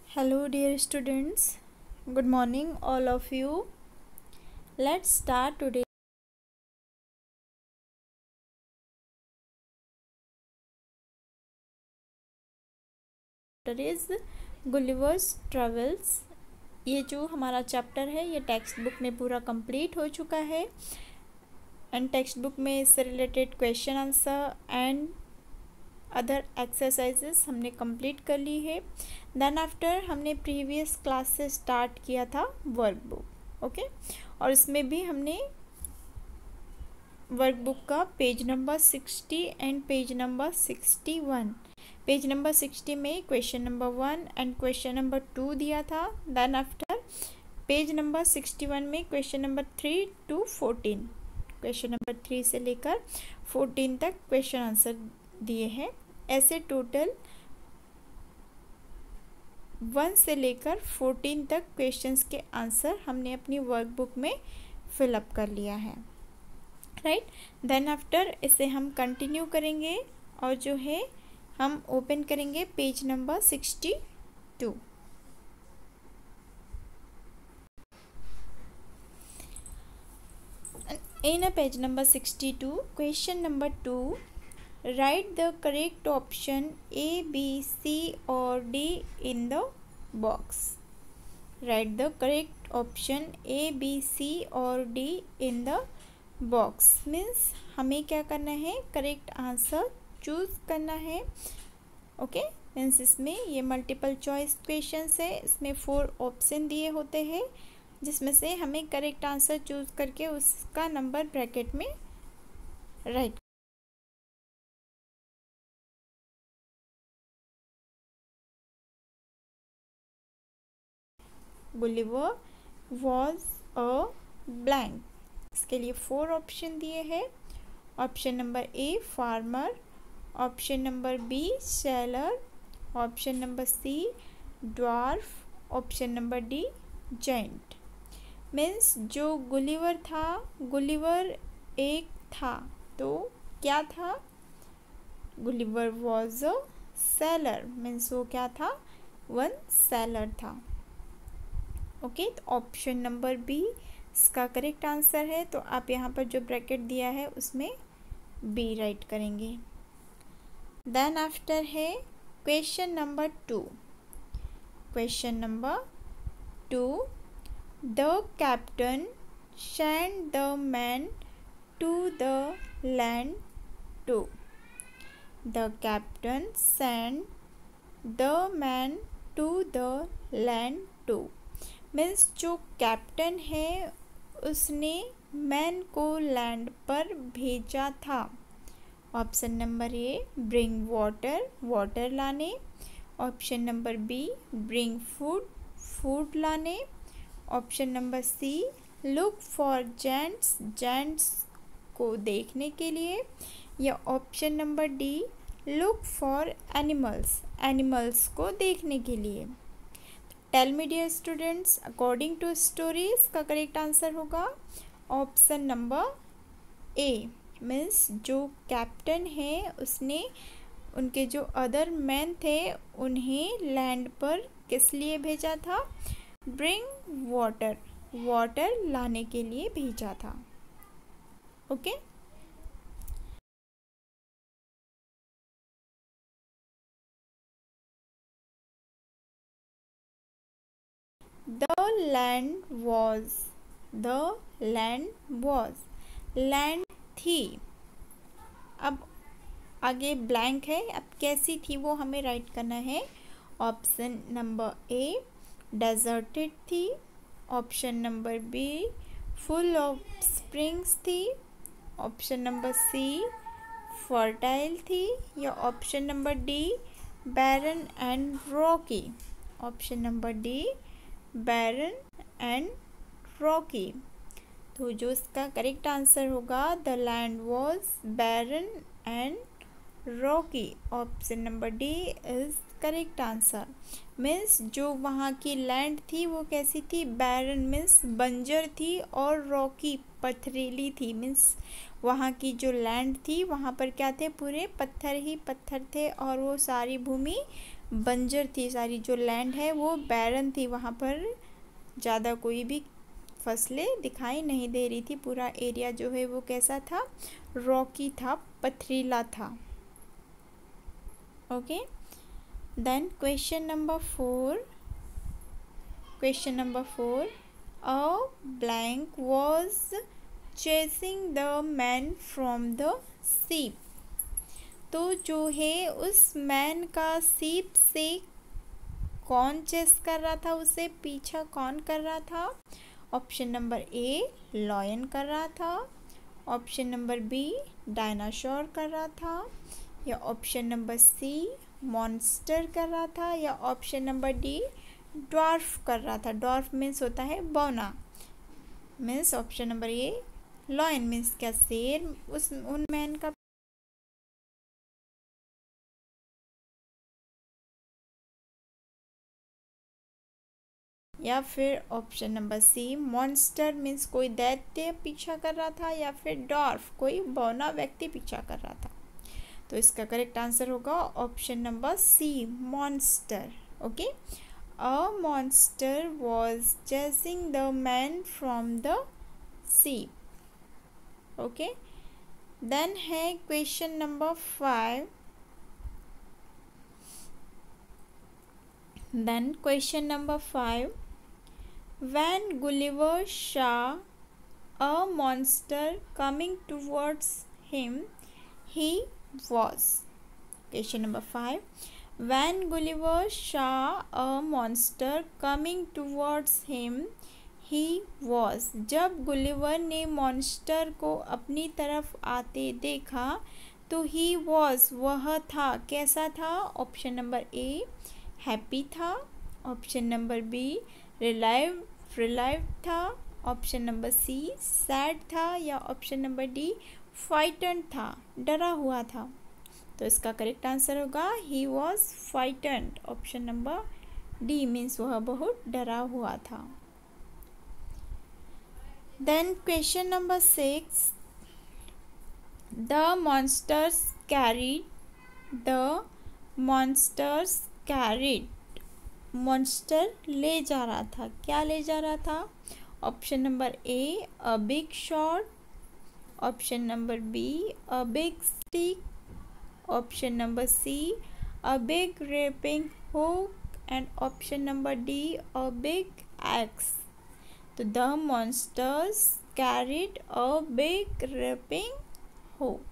Hello, dear students. Good morning, all of you. Let's start today. Is Gulliver's Travels. ये जो हमारा chapter है ये टेक्स्ट बुक में पूरा कंप्लीट हो चुका है एंड टेक्स्ट बुक में इससे related question answer and other exercises हमने कंप्लीट कर ली है। देन आफ्टर हमने प्रीवियस क्लास से स्टार्ट किया था वर्कबुक, ओके, और इसमें भी हमने वर्कबुक का page number 60 and page number 61, page number 60 में question number 1 and question number 2 दिया था। देन आफ्टर पेज नंबर 61 में question number 3 to 14, question number 3 से लेकर 14 तक क्वेश्चन आंसर दिए हैं। ऐसे टोटल 1 से लेकर 14 तक क्वेश्चंस के आंसर हमने अपनी वर्कबुक में फिलअप कर लिया है, राइट। देन आफ्टर इसे हम कंटिन्यू करेंगे और जो है हम ओपन करेंगे page number 62। In a page number 62, question number 2, write the correct option A, B, C or D in the box. Write the correct option A, B, C or D in the box. Means हमें क्या करना है, correct answer choose करना है, okay. Means इसमें ये multiple choice questions है, इसमें 4 ऑप्शन दिए होते हैं जिसमें से हमें करेक्ट आंसर चूज़ करके उसका नंबर ब्रैकेट में write. Gulliver was a blank, इसके लिए 4 ऑप्शन दिए हैं। Option number A farmer, option number B sailor, option number C dwarf, option number D giant. Means जो गुलिवर था, गुलिवर एक था तो क्या था, Gulliver was a sailor, means वो क्या था, वन सेलर था, ओके। तो ऑप्शन नंबर बी इसका करेक्ट आंसर है, तो आप यहाँ पर जो ब्रैकेट दिया है उसमें बी राइट करेंगे। देन आफ्टर है question number 2। Question number 2, the captain send the man to the land to. The captain send the man to the land to. Means जो कैप्टन है उसने मैन को लैंड पर भेजा था। Option number A bring water, water लाने। Option number B bring food, food लाने। Option number C look for gents, gents को देखने के लिए। या option number D look for animals, animals को देखने के लिए। Tell me dear students, according to story इसका करेक्ट आंसर होगा ऑप्शन नंबर ए। मीन्स जो कैप्टन है उसने उनके जो अदर मैन थे उन्हें लैंड पर किस लिए भेजा था, ब्रिंग वाटर, वाटर लाने के लिए भेजा था, okay. The land was, the land was, land थी। अब आगे ब्लैंक है, अब कैसी थी वो हमें राइट करना है। ऑप्शन नंबर ए डेजर्टेड थी। Option number B full of springs थी। ऑप्शन नंबर सी फर्टाइल थी। या option number D barren and rocky. Option number D barren and rocky. तो जो इसका करेक्ट आंसर होगा the land was barren and rocky. Option number D is correct answer. Means जो वहाँ की land थी वो कैसी थी, बैरन मीन्स बंजर थी और रॉकी पथरीली थी। मीन्स वहाँ की जो लैंड थी वहाँ पर क्या थे, पूरे पत्थर ही पत्थर थे और वो सारी भूमि बंजर थी, सारी जो लैंड है वो बैरन थी, वहाँ पर ज़्यादा कोई भी फसलें दिखाई नहीं दे रही थी। पूरा एरिया जो है वो कैसा था, रॉकी था, पथरीला था। Okay, then question number 4, a blank was chasing the man from the sea. तो जो है उस मैन का सीप से कौन चेस कर रहा था, उसे पीछा कौन कर रहा था? ऑप्शन नंबर ए लॉयन कर रहा था, ऑप्शन नंबर बी डायनासोर कर रहा था, या ऑप्शन नंबर सी मॉन्स्टर कर रहा था, या ऑप्शन नंबर डी ड्वार्फ कर रहा था। ड्वार्फ मीन्स होता है बौना, means option number A lion means क्या, शेर उन मैन का, या फिर option number C monster means कोई दैत्य पीछा कर रहा था, या फिर डॉर्फ कोई बौना व्यक्ति पीछा कर रहा था। तो इसका करेक्ट आंसर होगा option number C monster. Okay, a monster was chasing the man from the sea. Okay, then है question number 5। Then question number 5, when Gulliver saw a monster coming towards him, he was. Question number 5. When Gulliver saw a monster coming towards him, he was. जब Gulliver ने monster को अपनी तरफ आते देखा तो he was वह था, कैसा था? ऑप्शन नंबर ए हैप्पी था, ऑप्शन नंबर बी रिलाइव था, ऑप्शन नंबर सी सैड था, या ऑप्शन नंबर डी फ्राइटन्ड था, डरा हुआ था। तो इसका करेक्ट आंसर होगा he was frightened, option number D means वह बहुत डरा हुआ था। Then question number 6, the monsters carried monster ले जा रहा था, क्या ले जा रहा था? Option number A a big shot, option number B a big stick, option number C a big reaping hook, and option number D a big axe. तो the monsters carried a big reaping hook.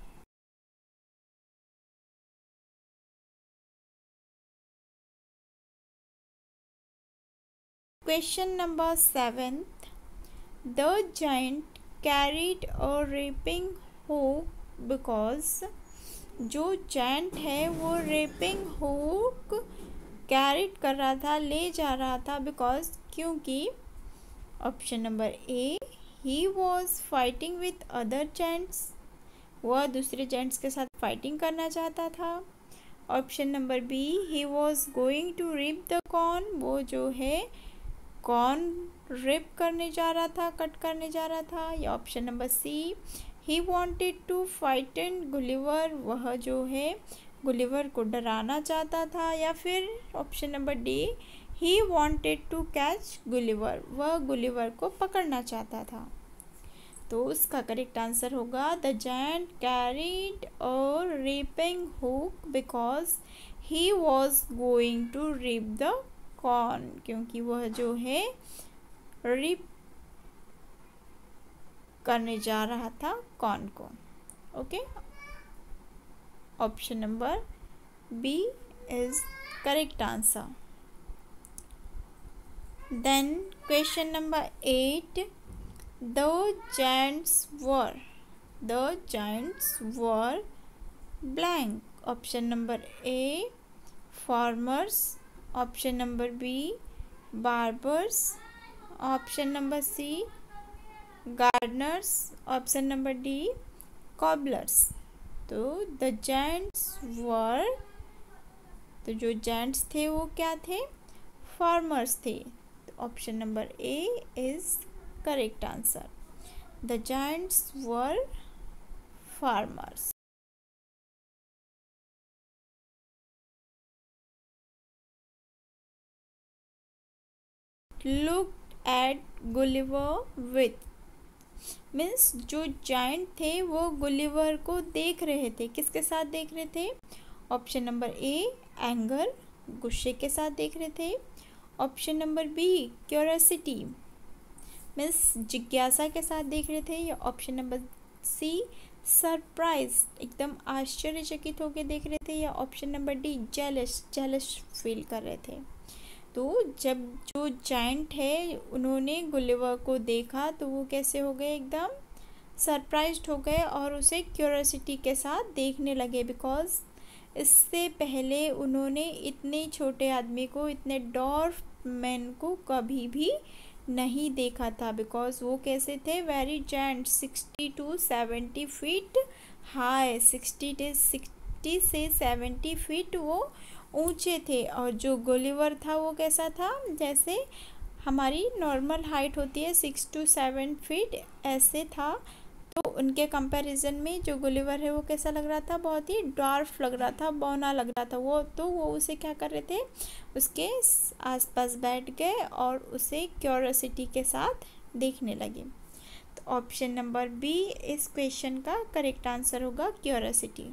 Question number 7. The giant carried a reaping hook because जो giant है वो rapping hook carried कर रहा था, ले जा रहा था, बिकॉज क्योंकि option number A he was fighting with other giants, वह दूसरे जेंट्स के साथ फाइटिंग करना चाहता था। Option number B he was going to reap the corn, वो जो है कॉर्न रिप करने जा रहा था, कट करने जा रहा था, या option number C he wanted to frighten Gulliver, वह जो है गुलिवर को डराना चाहता था, या फिर option number D he wanted to catch Gulliver, वह गुलिवर को पकड़ना चाहता था। तो उसका करेक्ट आंसर होगा the giant carried a reaping hook because he was going to reap the corn, क्योंकि वह जो है रिप करने जा रहा था कॉर्न को। Okay, option number B is correct answer. Then question number 8, the giants were blank. Option number A farmers, option number B barbers, option number C gardeners, option number D cobblers. तो the giants were, तो जो giants थे वो क्या थे? Farmers थे। तो option number A is correct answer, the giants were farmers. looked at Gulliver with. Means जो जायंट थे वो गुलिवर को देख रहे थे, किसके साथ देख रहे थे? ऑप्शन नंबर ए एंगर, गुस्से के साथ देख रहे थे। Option number B curiosity means जिज्ञासा के साथ देख रहे थे। या ऑप्शन नंबर सी सरप्राइज, एकदम आश्चर्यचकित होकर देख रहे थे। या option number D jealous feel कर रहे थे। तो जब जो जायंट है उन्होंने गुलिवर को देखा तो वो कैसे हो गए? एकदम सरप्राइज्ड हो गए और उसे क्यूरियोसिटी के साथ देखने लगे, बिकॉज इससे पहले उन्होंने इतने छोटे आदमी को, इतने डॉर्फ मैन को कभी भी नहीं देखा था। बिकॉज वो कैसे थे? Very giant, 60 to 70 feet high, 60 से 70 फीट वो ऊंचे थे। और जो गुलिवर था वो कैसा था? जैसे हमारी नॉर्मल हाइट होती है 6 to 7 फीट, ऐसे था। तो उनके कंपैरिजन में जो गुलिवर है वो कैसा लग रहा था? बहुत ही डार्क लग रहा था, बौना लग रहा था वो। तो वो उसे क्या कर रहे थे? उसके आसपास बैठ गए और उसे क्यूरियोसिटी के साथ देखने लगे। तो ऑप्शन नंबर बी इस क्वेश्चन का करेक्ट आंसर होगा, curiosity.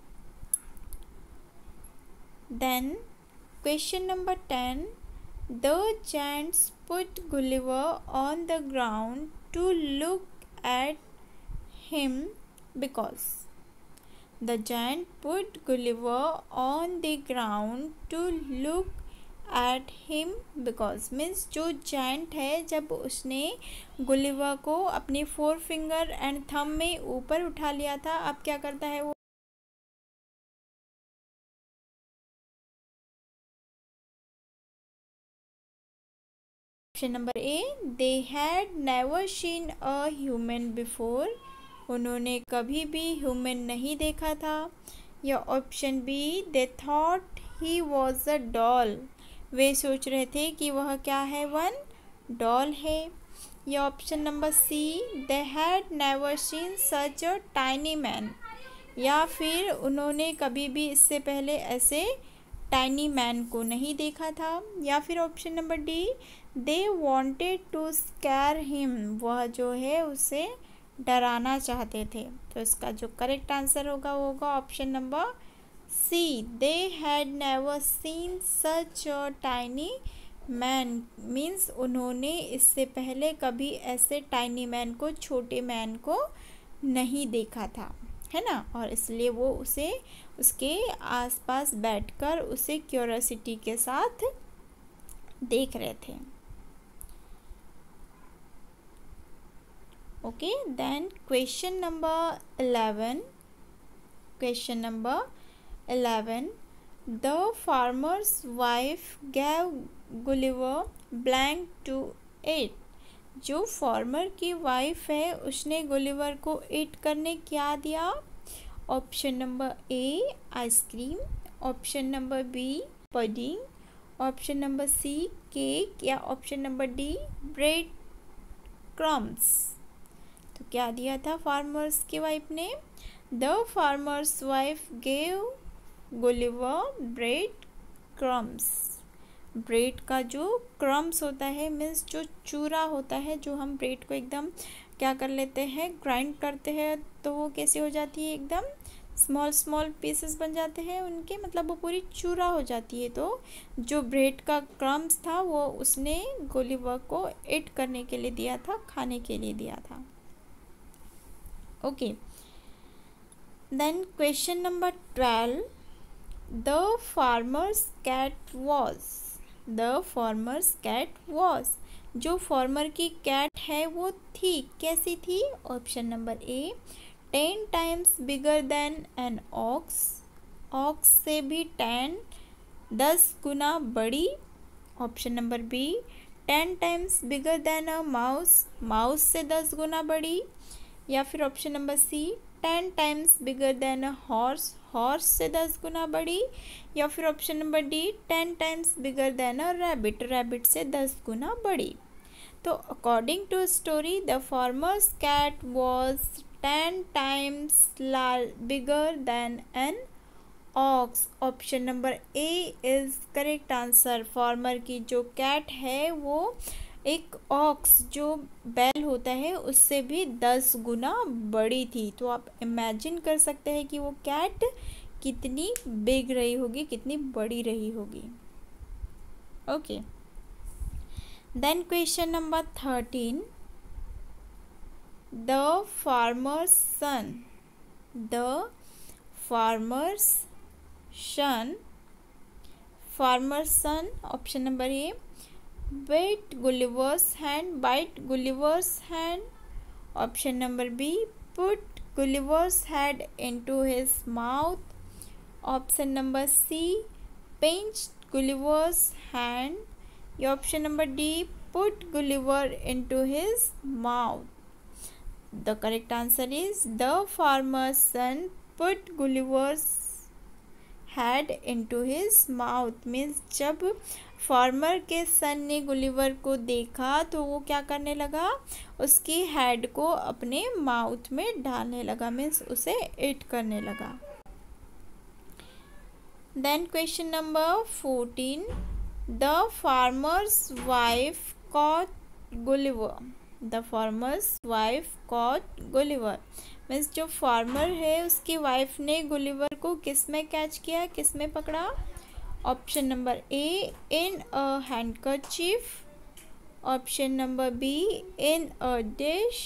Then question number 10, the giants put Gulliver on the ground to look at him because. The giant put Gulliver on the ground to look at him because means जो giant है जब उसने Gulliver को अपने 4 finger and thumb में ऊपर उठा लिया था, अब क्या करता है वो? Option number A, they had never seen a human before, उन्होंने कभी भी ह्यूमन नहीं देखा था। या option B, they thought he was a doll, वे सोच रहे थे कि वह क्या है? वन डॉल है। या option number C, they had never seen such a tiny man, या फिर उन्होंने कभी भी इससे पहले ऐसे टाइनी मैन को नहीं देखा था। या फिर option number D, they wanted to scare him, वह जो है उसे डराना चाहते थे। तो इसका जो करेक्ट आंसर होगा वो होगा option number C, they had never seen such a tiny man, means उन्होंने इससे पहले कभी ऐसे टाइनी मैन को, छोटे मैन को नहीं देखा था, है ना। और इसलिए वो उसे उसके आसपास बैठकर उसे क्यूरियोसिटी के साथ देख रहे थे। Okay, then question number 11. Question number 11. The farmer's wife gave Gulliver blank to eat. जो फार्मर की वाइफ है उसने गुलिवर को ईट करने क्या दिया? Option number A ice cream, option number B pudding, option number C cake, या option number D bread crumbs. तो क्या दिया था फार्मर्स की वाइफ ने? The farmer's wife gave Gulliver bread crumbs. Bread का जो क्रम्स होता है मीन्स जो चूरा होता है, जो हम ब्रेड को एकदम क्या कर लेते हैं? ग्राइंड करते हैं, तो वो कैसे हो जाती है? एकदम स्मॉल स्मॉल पीसेस बन जाते हैं उनके, मतलब वो पूरी चूरा हो जाती है। तो जो ब्रेड का क्रम्स था वो उसने गुलिवर को ईट करने के लिए दिया था, खाने के लिए दिया था। Okay, then question number 12, the farmer's cat was. The farmer's cat was, जो फार्मर की कैट है वो थी, कैसी थी? Option number A 10 times bigger than an ox, ox से भी 10 गुना बड़ी। Option number B 10 times bigger than a mouse, mouse से 10 गुना बड़ी। या फिर option number C 10 times bigger than a horse, horse से 10 गुना बड़ी। या फिर option number D 10 times bigger than a rabbit, rabbit से 10 गुना बड़ी। तो according to story the farmer's cat was 10 times bigger than an ox. Option number A is correct answer. Farmer की जो कैट है वो एक ऑक्स जो बैल होता है उससे भी 10 गुना बड़ी थी। तो आप इमेजिन कर सकते हैं कि वो कैट कितनी बिग रही होगी, कितनी बड़ी रही होगी। Okay, then question number 13, the farmer's son. The farmer's son. Farmer's son, option number A, bit Gulliver's hand, bite Gulliver's hand. Option number B, put Gulliver's head into his mouth. Option number C, pinched Gulliver's hand. Option number D, put Gulliver into his mouth. The correct answer is the farmer's son put Gulliver's head into his mouth. Means जब farmer के son ने Gulliver को देखा तो वो क्या करने लगा, उसकी हेड को अपने माउथ में डालने लगा, मीन्स उसे ईट करने लगा। Then question number 14, the farmer's wife caught Gulliver. The farmer's wife caught Gulliver, means जो फार्मर है उसकी वाइफ ने गुलिवर को किस में कैच किया, किस में पकड़ा। Option number A, in a handkerchief. Option number B, in a dish.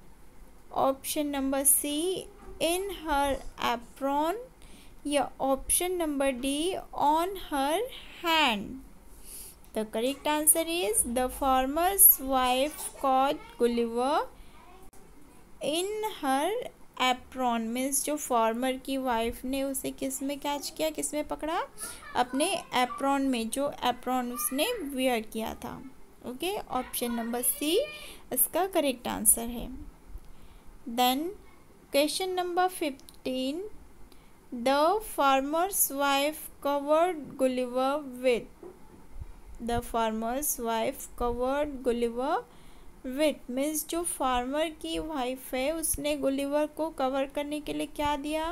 Option number C, in her apron. या option number D, on her hand. The correct answer is the farmer's wife caught Gulliver in her apron, means जो farmer की wife ने उसे किस में catch किया, किस में पकड़ा, अपने एप्रॉन में, जो एप्रॉन उसने वियर किया था। ओके, ऑप्शन नंबर सी इसका करेक्ट आंसर है। Then question number 15, the farmer's wife covered Gulliver with. The farmer's wife covered Gulliver with, means जो फार्मर की वाइफ है उसने गुलिवर को कवर करने के लिए क्या दिया,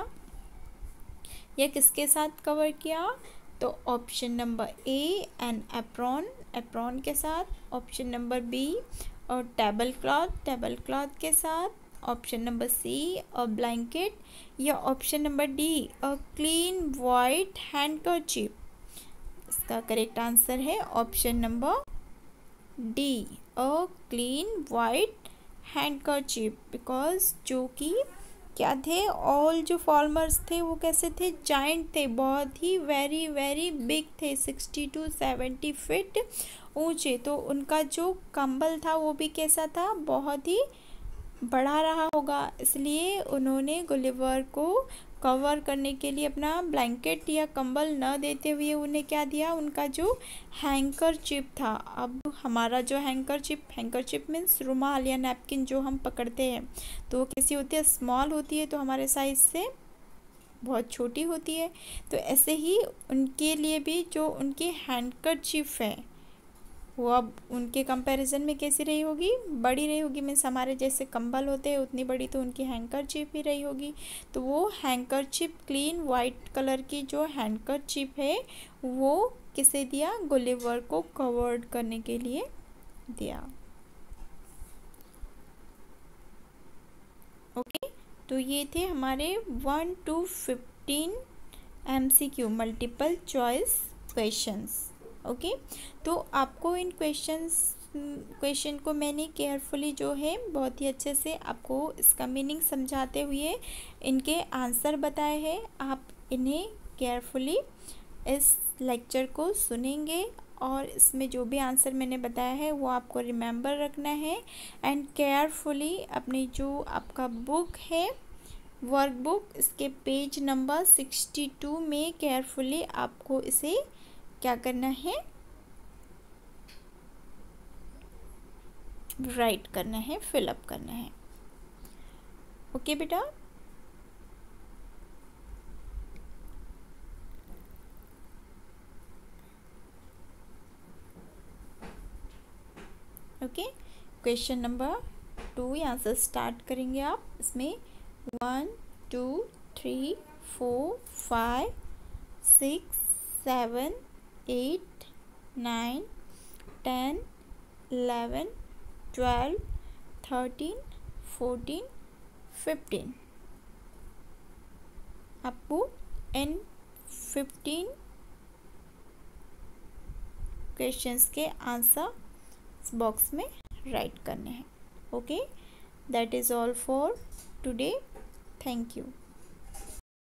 या किसके साथ कवर किया। तो option number A, an apron, apron के साथ। ऑप्शन नंबर बी, और टेबल क्लॉथ के साथ। Option number C, a blanket. या option number D, a clean white handkerchief. इसका करेक्ट आंसर है option number D, a clean white handkerchief. Because जो कि क्या थे, ऑल जो फार्मर्स थे वो कैसे थे, जाइंट थे, बहुत ही वेरी वेरी बिग थे, 60 to 70 फीट ऊंचे। तो उनका जो कंबल था वो भी कैसा था, बहुत ही बड़ा रहा होगा, इसलिए उन्होंने गुलिवर को कवर करने के लिए अपना ब्लैंकेट या कंबल न देते हुए उन्हें क्या दिया, उनका जो हैंकरचीफ था। अब हमारा जो हैंकरचीफ मीन्स रुमाल या नैपकिन जो हम पकड़ते हैं, तो वो कैसी होती है, स्मॉल होती है, तो हमारे साइज से बहुत छोटी होती है। तो ऐसे ही उनके लिए भी जो उनकी हैंकरचीफ है वो अब उनके कंपैरिजन में कैसी रही होगी, बड़ी रही होगी। मीन्स हमारे जैसे कंबल होते हैं उतनी बड़ी तो उनकी हैंकरचीफ ही रही होगी। तो वो हैंकरचीफ, क्लीन वाइट कलर की जो हैंकरचीफ है वो किसे दिया, गुलिवर को कवर्ड करने के लिए दिया। ओके, तो ये थे हमारे 1 to 15 MCQ multiple choice questions. Okay, तो आपको इन क्वेश्चन को मैंने केयरफुली जो है बहुत ही अच्छे से आपको इसका मीनिंग समझाते हुए इनके आंसर बताए हैं। आप इन्हें केयरफुली इस लेक्चर को सुनेंगे और इसमें जो भी आंसर मैंने बताया है वो आपको रिमेंबर रखना है। एंड केयरफुली अपनी जो आपका बुक है, वर्कबुक, इसके पेज नंबर 62 में केयरफुली आपको इसे क्या करना है, राइट करना है, फिलअप करना है। ओके बेटा, ओके। क्वेश्चन नंबर 2 यहाँ से स्टार्ट करेंगे आप। इसमें 1 2 3 4 5 6, 7, 8, 9, 10, 11, 12, 13, 14, 15. आपको इन 15 क्वेश्चंस के आंसर बॉक्स में राइट करने हैं. Okay, that is all for today. Thank you.